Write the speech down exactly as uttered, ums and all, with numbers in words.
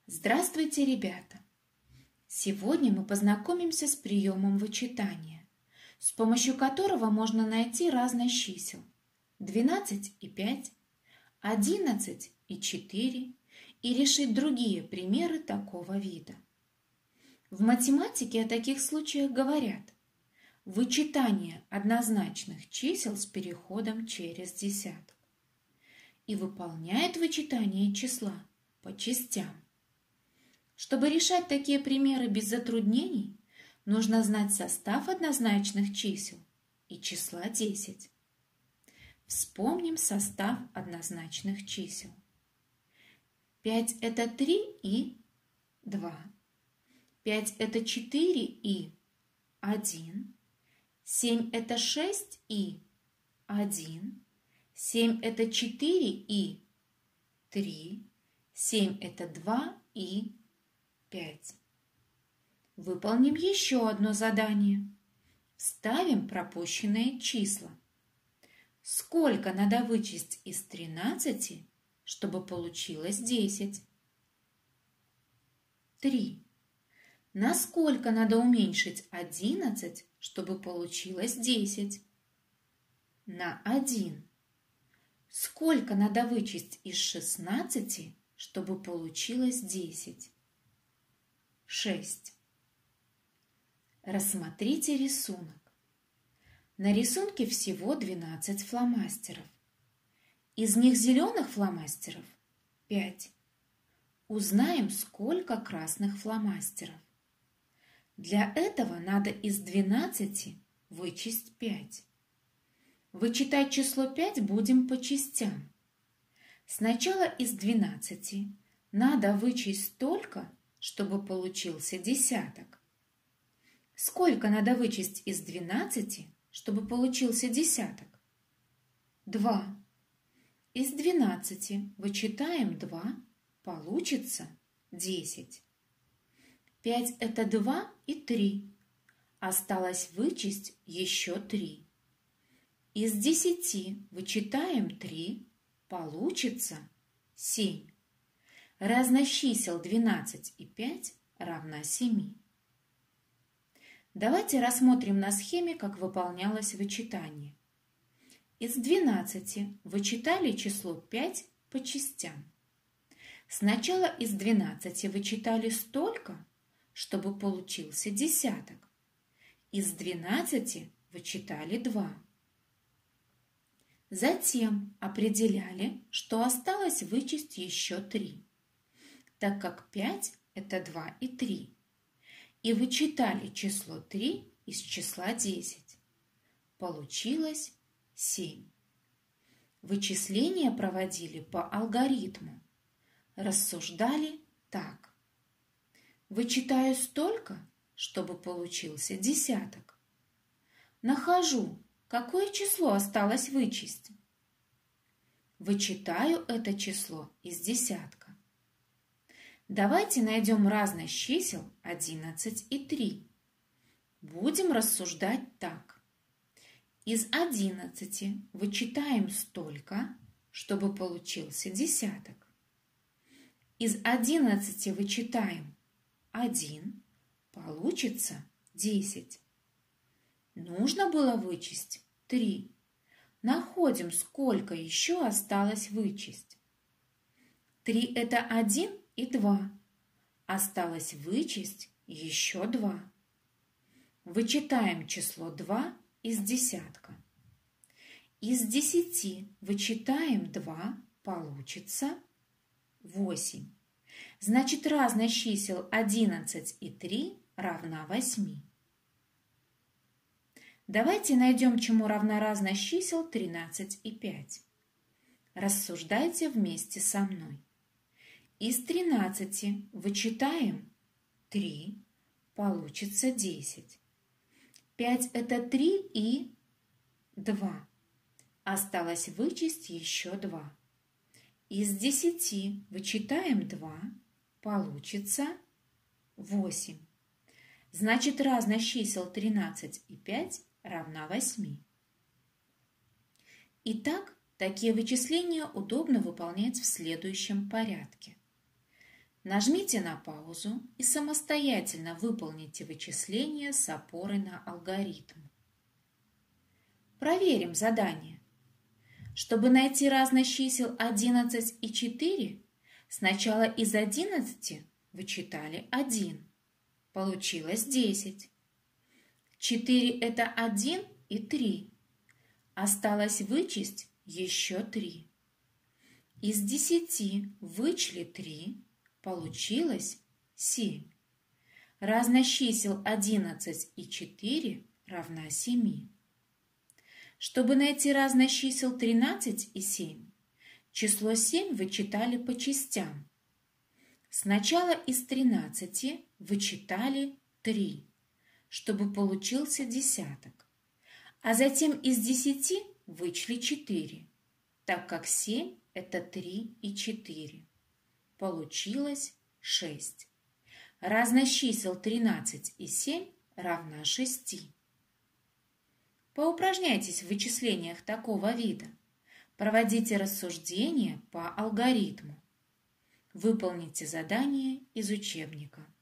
Здравствуйте, ребята! Сегодня мы познакомимся с приемом вычитания, с помощью которого можно найти разность чисел двенадцать и пять, одиннадцать и четыре и решить другие примеры такого вида. В математике о таких случаях говорят: вычитание однозначных чисел с переходом через десяток. И выполняет вычитание числа по частям. Чтобы решать такие примеры без затруднений, нужно знать состав однозначных чисел и числа десять. Вспомним состав однозначных чисел. пять – это три и два. пять – это четыре и один. семь – это шесть и один. семь – это четыре и три. семь – это два и пять. Выполним еще одно задание. Вставим пропущенные числа. Сколько надо вычесть из тринадцати, чтобы получилось десять? три. На сколько надо уменьшить одиннадцать, чтобы получилось десять? На один. Сколько надо вычесть из шестнадцати, чтобы получилось десять? шесть. Рассмотрите рисунок. На рисунке всего двенадцать фломастеров. Из них зеленых фломастеров пять. Узнаем, сколько красных фломастеров. Для этого надо из двенадцати вычесть пять. Вычитать число пять будем по частям. Сначала из двенадцати надо вычесть столько, чтобы получился десяток. Сколько надо вычесть из двенадцати, чтобы получился десяток? два. Из двенадцати вычитаем два, получится десять. пять – это два и три. Осталось вычесть еще три. Из десяти вычитаем три, получится семь. Разность чисел двенадцать и пять равна семи. Давайте рассмотрим на схеме, как выполнялось вычитание. Из двенадцати вычитали число пять по частям. Сначала из двенадцати вычитали столько, чтобы получился десяток. Из двенадцати вычитали два. Затем определяли, что осталось вычесть еще три, так как пять – это два и три. И вычитали число три из числа десять. Получилось семь. Вычисления проводили по алгоритму. Рассуждали так. Вычитаю столько, чтобы получился десяток. Нахожу, какое число осталось вычесть. Вычитаю это число из десятка. Давайте найдем разность чисел одиннадцать и три. Будем рассуждать так. Из одиннадцати вычитаем столько, чтобы получился десяток. Из одиннадцати вычитаем один, получится десять. Нужно было вычесть три. Находим, сколько еще осталось вычесть. три – это один и два. Осталось вычесть еще два. Вычитаем число два из десятка. Из десяти вычитаем два, получится восемь. Значит, разность чисел одиннадцать и три равна восьми. Давайте найдем, чему равна разность чисел тринадцать и пять. Рассуждайте вместе со мной. Из тринадцати вычитаем три, получится десять. пять – это три и два. Осталось вычесть еще два. Из десяти вычитаем два, получится восемь. Значит, разность чисел тринадцать и пять равна восьми. Итак, такие вычисления удобно выполнять в следующем порядке. Нажмите на паузу и самостоятельно выполните вычисление с опорой на алгоритм. Проверим задание. Чтобы найти разность чисел одиннадцать и четыре, сначала из одиннадцати вычитали один. Получилось десять. четыре – это один и три. Осталось вычесть еще три. Из десяти вычли три. Получилось семь. Разность чисел одиннадцать и четыре равна семи. Чтобы найти разность чисел тринадцать и семь, число семь вычитали по частям. Сначала из тринадцати вычитали три, чтобы получился десяток, а затем из десяти вычли четыре, так как семь – это три и четыре. Получилось шесть. Разность чисел тринадцать и семь равна шести. Поупражняйтесь в вычислениях такого вида. Проводите рассуждения по алгоритму. Выполните задание из учебника.